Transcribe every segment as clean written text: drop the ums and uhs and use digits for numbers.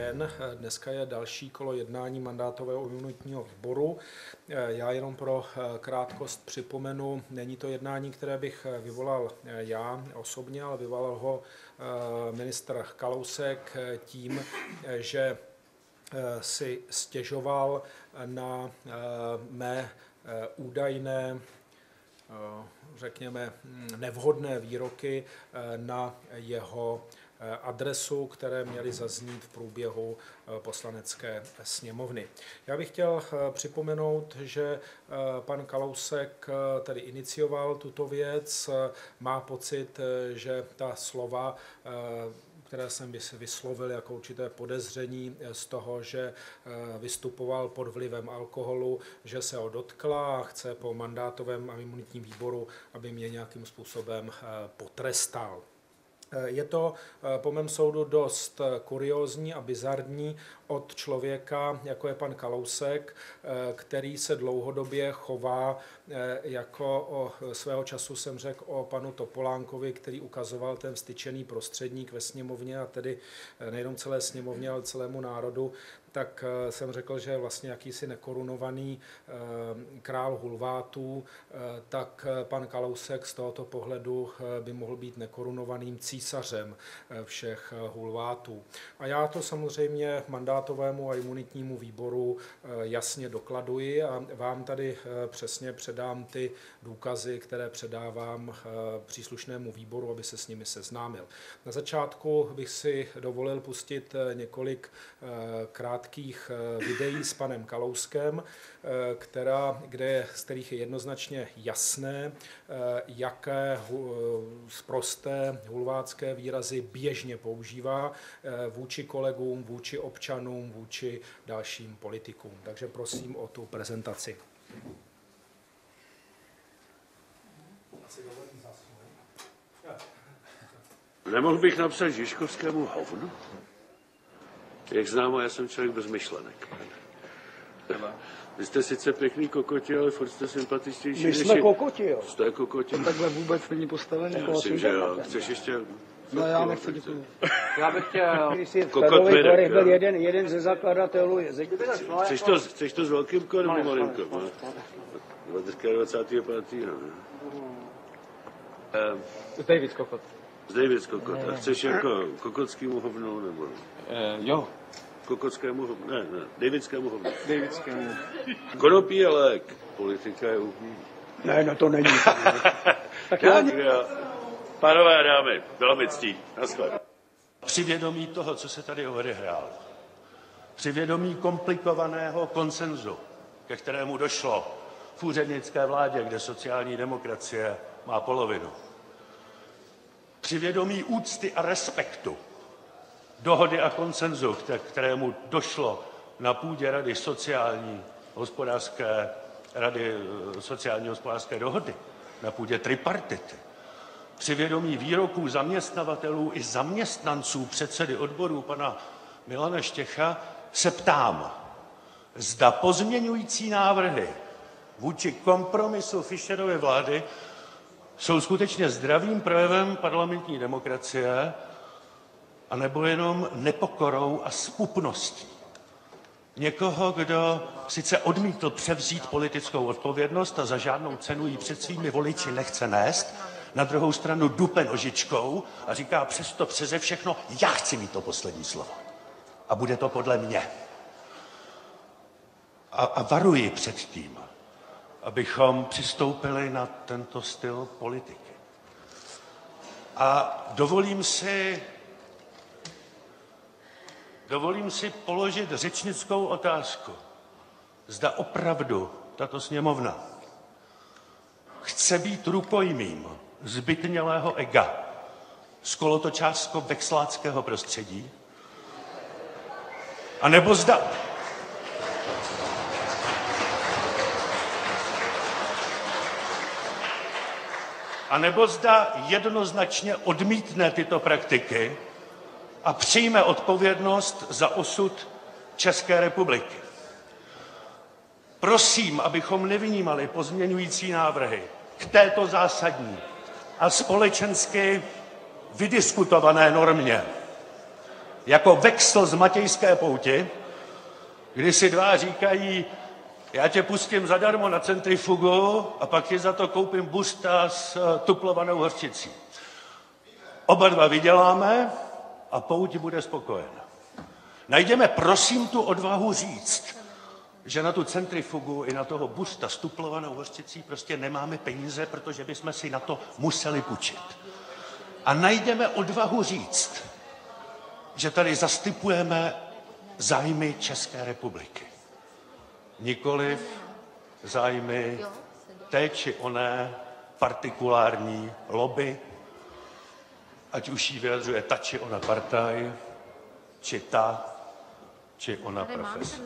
den. Dneska je další kolo jednání mandátového a imunitního výboru. Já jenom pro krátkost připomenu, není to jednání, které bych vyvolal já osobně, ale vyvolal ho ministr Kalousek tím, že si stěžoval na mé údajné, řekněme, nevhodné výroky na jeho adresu, které měly zaznít v průběhu poslanecké sněmovny. Já bych chtěl připomenout, že pan Kalousek tedy inicioval tuto věc, má pocit, že ta slova, které jsem vyslovil jako určité podezření z toho, že vystupoval pod vlivem alkoholu, že se ho dotkla a chce po mandátovém a imunitním výboru, aby mě nějakým způsobem potrestal. Je to po mém soudu dost kuriózní a bizarní od člověka, jako je pan Kalousek, který se dlouhodobě chová, jako svého času jsem řekl o panu Topolánkovi, který ukazoval ten vztyčený prostředník ve sněmovně, a tedy nejenom celé sněmovně, ale celému národu, tak jsem řekl, že vlastně jakýsi nekorunovaný král hulvátů, tak pan Kalousek z tohoto pohledu by mohl být nekorunovaným císařem všech hulvátů. A já to samozřejmě mandátovému a imunitnímu výboru jasně dokladuji a vám tady přesně předám ty důkazy, které předávám příslušnému výboru, aby se s nimi seznámil. Na začátku bych si dovolil pustit několik krátkých videí s panem Kalouskem, z kterých je jednoznačně jasné, jaké sprosté hulvátské výrazy běžně používá vůči kolegům, vůči občanům, vůči dalším politikům. Takže prosím o tu prezentaci. Nemohl bych napsat Žižkovskému hovno? Jak známo, já jsem člověk bez myšlenek. Vy jste sice pěkný kokoti, ale furt jste sympatičtější. My jsme kokoti, jo. Jste kokoti. To takhle vůbec není postavený. Já myslím, že jo. Chceš ještě... No já nechci děkuju. Já bych chtěl... Když si Kokot Fedový Mirek, Korech byl jo. jeden ze zakladatelů. Chceš to s velkým K nebo malinko? 25. David Kokot. Z David Kokot. A chceš jako kokotskýmu hovnu nebo... Jo. Kokotskému hovnu? Ne, Davidskému hovnu. Davidskému. Konopí je lék. Politika je úplný. Ne, no to není. Tak já... Pánové a dámy, bylo mi ctí. Naschle. Při vědomí toho, co se tady odehrálo, při vědomí komplikovaného konsenzu, ke kterému došlo v úřednické vládě, kde sociální demokracie má polovinu, při vědomí úcty a respektu dohody a konsenzu, kterému došlo na půdě Rady sociální hospodářské dohody, na půdě tripartity, při vědomí výroků zaměstnavatelů i zaměstnanců předsedy odborů pana Milana Štěcha se ptám, zda pozměňující návrhy vůči kompromisu Fischerovy vlády jsou skutečně zdravým projevem parlamentní demokracie, anebo jenom nepokorou a zpupností někoho, kdo sice odmítl převzít politickou odpovědnost a za žádnou cenu ji před svými voliči nechce nést, na druhou stranu dupe nožičkou a říká přesto přeze všechno, já chci mít to poslední slovo. A bude to podle mě. A varuji před tím, abychom přistoupili na tento styl politiky. A dovolím si položit řečnickou otázku. Zda opravdu tato sněmovna chce být rukojmím zbytnělého ega z kolotočářsko-veksláckého prostředí, anebo zda jednoznačně odmítne tyto praktiky a přijme odpovědnost za osud České republiky. Prosím, abychom nevnímali pozměňující návrhy k této zásadní a společensky vydiskutované normě jako Vexl z Matějské pouti, kdy si dva říkají, já tě pustím zadarmo na centrifugu a pak ti za to koupím buřta s tuplovanou hořčicí. Oba dva vyděláme a pouť bude spokojena. Najděme prosím tu odvahu říct, že na tu centrifugu i na toho buřta s tuplovanou hořčicí prostě nemáme peníze, protože bychom si na to museli půjčit. A najděme odvahu říct, že tady zastupujeme zájmy České republiky. Nikoliv zájmy té či oné partikulární lobby, ať už jí vyjadřuje ta či ona partaj, či ta či ona profese.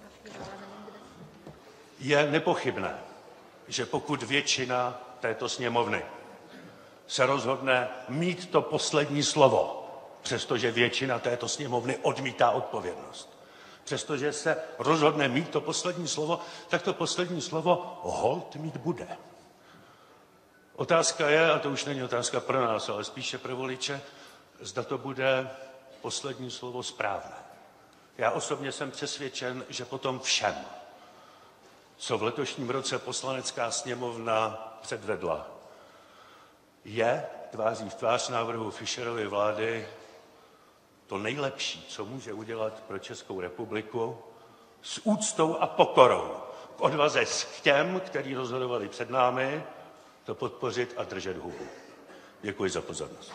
Je nepochybné, že pokud většina této sněmovny se rozhodne mít to poslední slovo, přestože většina této sněmovny odmítá odpovědnost, přestože se rozhodne mít to poslední slovo, tak to poslední slovo holt mít bude. Otázka je, a to už není otázka pro nás, ale spíše pro voliče, zda to bude poslední slovo správné. Já osobně jsem přesvědčen, že po tom všem, co v letošním roce Poslanecká sněmovna předvedla, je tváří v tvář návrhu Fischerovy vlády to nejlepší, co může udělat pro Českou republiku, s úctou a pokorou k odvaze k těm, kteří rozhodovali před námi, to podpořit a držet hubu. Děkuji za pozornost.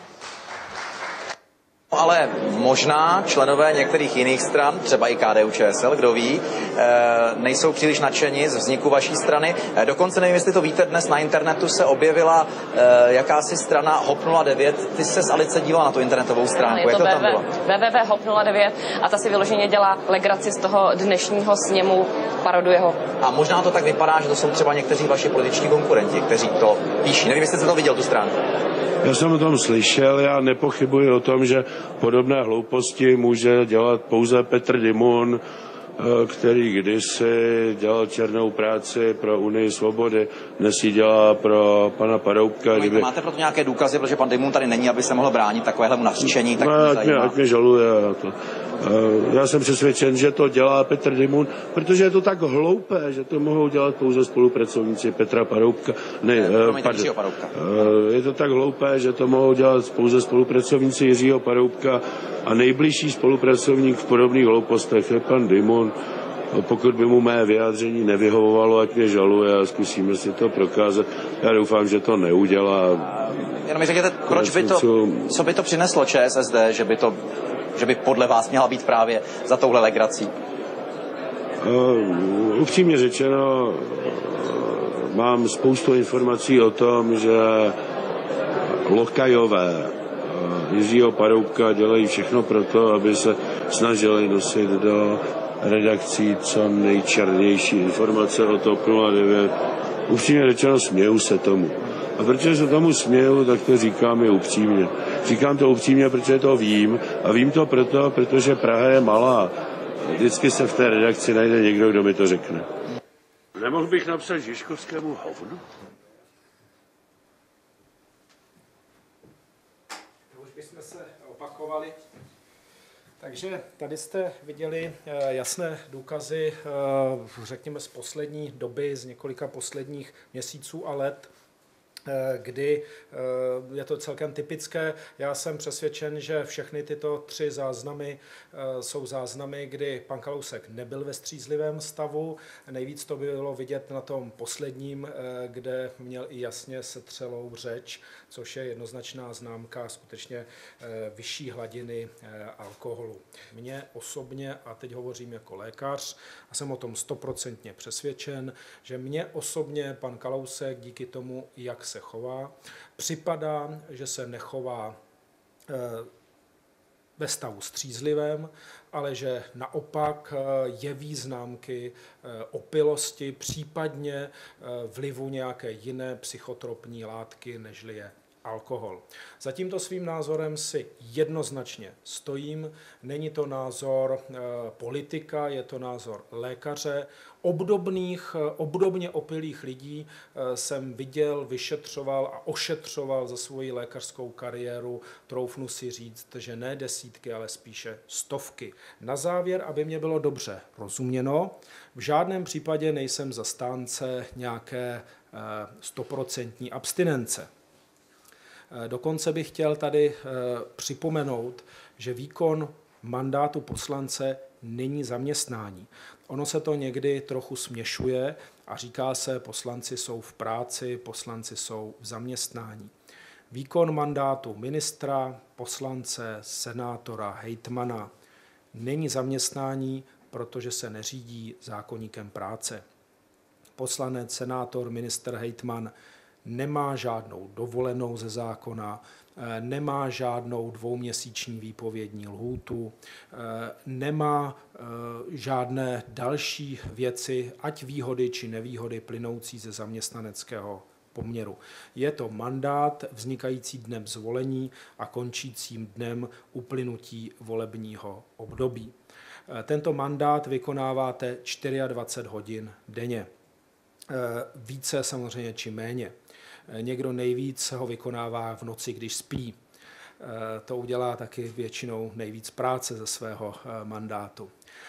Ale možná členové některých jiných stran, třeba i KDU-ČSL, kdo ví, nejsou příliš nadšeni z vzniku vaší strany. Dokonce nevím, jestli to víte, dnes na internetu se objevila jakási strana HOP 09. Ty se s Alice dívala na tu internetovou stránku. Jak to tam bylo? www.hop 09 a ta si vyloženě dělá legraci z toho dnešního sněmu, paroduje ho. A možná to tak vypadá, že to jsou třeba někteří vaši političní konkurenti, kteří to píší. Nevím, jestli jste to viděl, tu stránku. Já jsem o tom slyšel, já nepochybuji o tom, že podobné hlouposti může dělat pouze Petr Dimun, který kdysi dělal černou práci pro Unii svobody, dnes ji dělá pro pana Paroubka. Máte proto nějaké důkazy, protože pan Dimun tady není, aby se mohl bránit takovému naříčení? Tak ať mě žaluje. Já jsem přesvědčen, že to dělá Petr Dimun, protože je to tak hloupé, že to mohou dělat pouze spolupracovníci Petra Paroubka. Je to tak hloupé, že to mohou dělat pouze spolupracovníci Jiřího Paroubka a nejbližší spolupracovník v podobných hloupostech je pan Dimun. Pokud by mu mé vyjádření nevyhovovalo, ať mě žaluje a zkusíme si to prokázat. Já doufám, že to neudělá. Jenom mi řekněte, co by to přineslo ČSSD, že by podle vás měla být právě za touhle legrací? Upřímně řečeno, mám spoustu informací o tom, že lokajové Jiřího Paroubka dělají všechno pro to, aby se snažili nosit do redakcí co nejčernější informace o TOP 09. Upřímně řečeno, směju se tomu. A protože se tomu směju, tak to říkám i upřímně. Říkám to upřímně, protože to vím. A vím to proto, protože Praha je malá. Vždycky se v té redakci najde někdo, kdo mi to řekne. Nemohl bych napsat Žižkovskému hovnu? Už bychom se opakovali. Takže tady jste viděli jasné důkazy, řekněme, z poslední doby, z několika posledních měsíců a let, kdy je to celkem typické. Já jsem přesvědčen, že všechny tyto tři záznamy jsou záznamy, kdy pan Kalousek nebyl ve střízlivém stavu. Nejvíc to bylo vidět na tom posledním, kde měl i jasně setřelou řeč, což je jednoznačná známka skutečně vyšší hladiny alkoholu. Mně osobně, a teď hovořím jako lékař, a jsem o tom 100% přesvědčen, že mně osobně pan Kalousek díky tomu, jak se chová, připadá, že se nechová ve stavu střízlivém, ale že naopak jeví známky opilosti, případně vlivu nějaké jiné psychotropní látky, nežli je alkohol. Za tímto svým názorem si jednoznačně stojím. Není to názor politika, je to názor lékaře. Obdobně opilých lidí jsem viděl, vyšetřoval a ošetřoval za svoji lékařskou kariéru. Troufnu si říct, že ne desítky, ale spíše stovky. Na závěr, aby mě bylo dobře rozuměno, v žádném případě nejsem zastánce nějaké 100% abstinence. Dokonce bych chtěl tady připomenout, že výkon mandátu poslance není zaměstnání. Ono se to někdy trochu směšuje a říká se, poslanci jsou v práci, poslanci jsou v zaměstnání. Výkon mandátu ministra, poslance, senátora, hejtmana není zaměstnání, protože se neřídí zákoníkem práce. Poslanec, senátor, ministr, hejtman nemá žádnou dovolenou ze zákona, nemá žádnou dvouměsíční výpovědní lhůtu, nemá žádné další věci, ať výhody či nevýhody plynoucí ze zaměstnaneckého poměru. Je to mandát vznikající dnem zvolení a končícím dnem uplynutí volebního období. Tento mandát vykonáváte 24 hodin denně. Více samozřejmě či méně. Někdo nejvíc ho vykonává v noci, když spí. To udělá taky většinou nejvíc práce ze svého mandátu.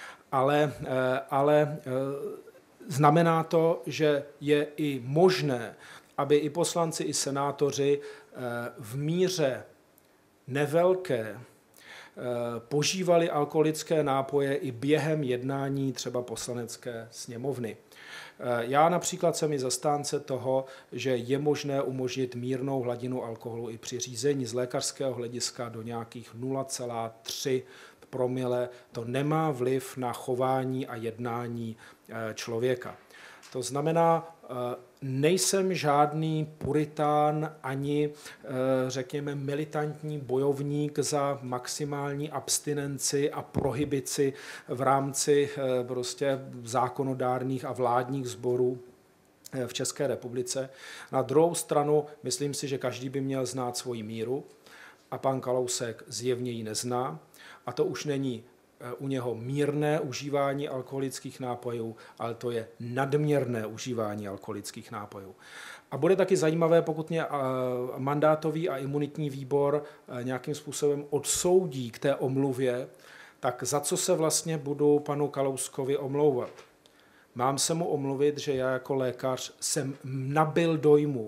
Ale znamená to, že je i možné, aby i poslanci, i senátoři v míře nevelké požívali alkoholické nápoje i během jednání třeba Poslanecké sněmovny. Já například jsem i zastánce toho, že je možné umožnit mírnou hladinu alkoholu i při řízení z lékařského hlediska do nějakých 0,3 promile. To nemá vliv na chování a jednání člověka. To znamená, nejsem žádný puritán ani, řekněme, militantní bojovník za maximální abstinenci a prohibici v rámci prostě zákonodárných a vládních sborů v České republice. Na druhou stranu, myslím si, že každý by měl znát svoji míru a pan Kalousek zjevně ji nezná. A to už není u něho mírné užívání alkoholických nápojů, ale to je nadměrné užívání alkoholických nápojů. A bude taky zajímavé, pokud mě mandátový a imunitní výbor nějakým způsobem odsoudí k té omluvě, tak za co se vlastně budu panu Kalouskovi omlouvat? Mám se mu omluvit, že já jako lékař jsem nabyl dojmu,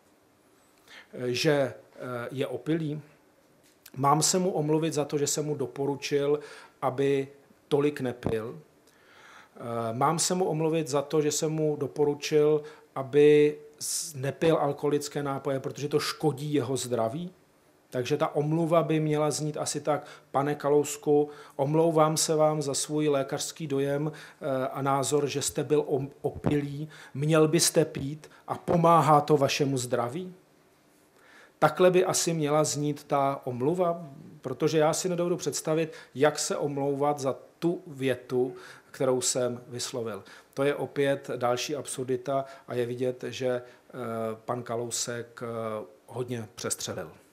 že je opilý? Mám se mu omluvit za to, že jsem mu doporučil, aby tolik nepil? Mám se mu omluvit za to, že jsem mu doporučil, aby nepil alkoholické nápoje, protože to škodí jeho zdraví? Takže ta omluva by měla znít asi tak: pane Kalousku, omlouvám se vám za svůj lékařský dojem a názor, že jste byl opilý, měl byste pít a pomáhá to vašemu zdraví? Takhle by asi měla znít ta omluva, protože já si nedovedu představit, jak se omlouvat za tu větu, kterou jsem vyslovil. To je opět další absurdita a je vidět, že pan Kalousek hodně přestřelil.